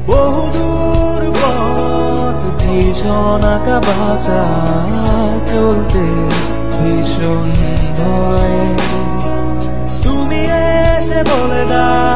বহুদূর পথ ভীষণ আঁকা বাঁকা চলতে ভীষণ ভয় তুমি এসে বলে দাও